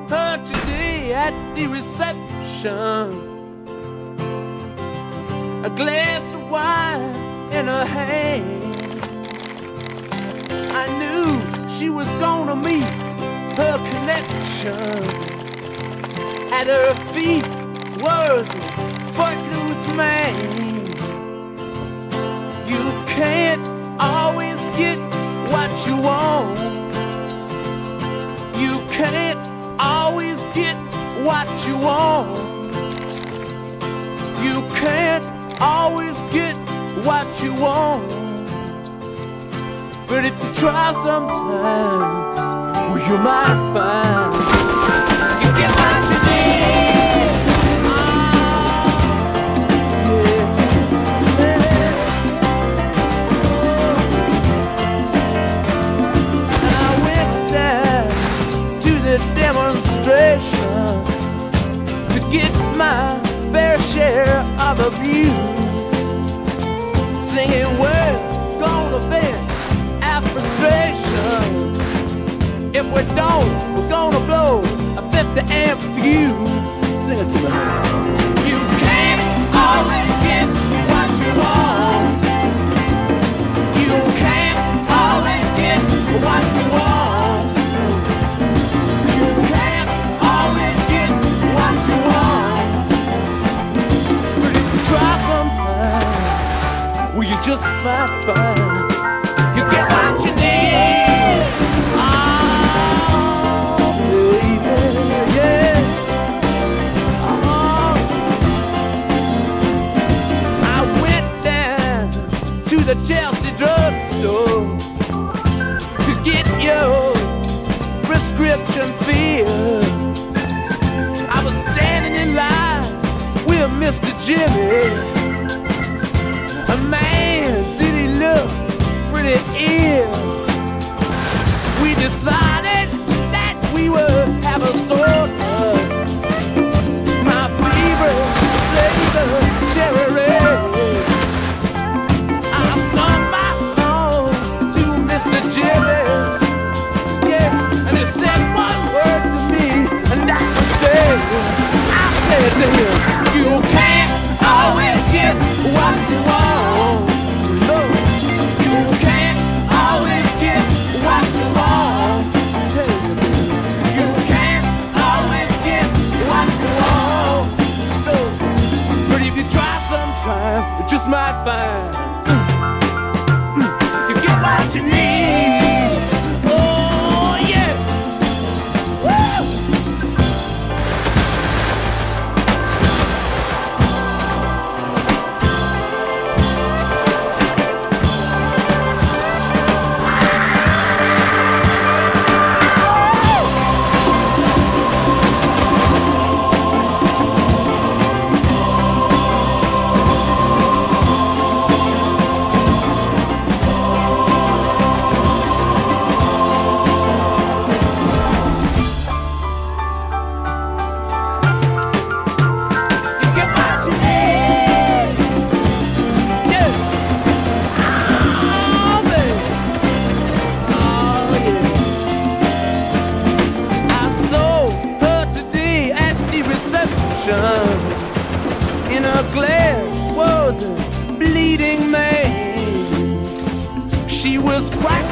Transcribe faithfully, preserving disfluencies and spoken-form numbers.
her today at the reception. A glass of wine in her hand. I knew she was gonna meet her connection. At her feet was a footloose man. You can't always get what you want. You can't always get what you want. You can't always get what you want. But if you try sometimes, well, you might find you get what you need. Oh, yeah, yeah. I went down to the demonstration to get my fair share of abuse, singing words gonna vent our frustration. If we don't, we're gonna blow a fifty amp fuse. Sing it to me. You can't always get what you want. You can't always get what you want. You can't always get what you want. But if you try sometime, well, you just might find you get what you need. Oh, baby, yeah. Oh, I went down to the Chelsea drugstore to get your prescription filled. I was standing in line with Mister Jimmy. A man, did he look pretty ill? We decided that we would have a soda. My favorite flavor, cherry red. I sung my song to Mister Jimmy, yeah, and he said one word to me, and that was dead. I said to him, you can't always get what you want. No, you can't always get what you want. You can't always get what you want. No, but if you try sometime, you just might find mm, mm, you get what you need. Oh yeah. Woo! In her glass was a bleeding man. She was black